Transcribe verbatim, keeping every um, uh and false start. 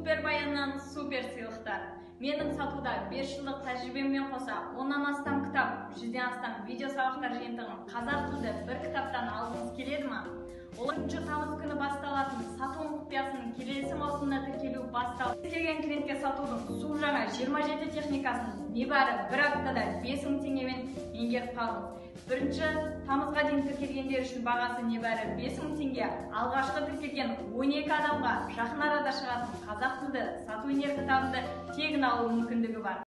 Супер баяннан супер сыйлықтар. Менің сатуда бес жылдық тәжірибеммен қоса оннан астам кітап, жүзден астам видео сабақтар жиынтығын қазақ тілді бір кітаптан алғыңыз келеді ма? оныншы тамыз күні басталатын Сатылым құпиясының келесі маусымына тіркелу басталды. Келген клиентке сатудың су жаңа жиырма жеті техникасын небәрі бір аптада бес мың теңгемен меңгеріп қалдыңыз. Бірінші тамызға дейін тіркелгендер үшін бағасы небәрі бес мың теңге. Алғашқы тіркелген он екі адамға жақын арада шығатын қазақ тілді Сату өнері кітабында тегін алу мүмкіндігі бар.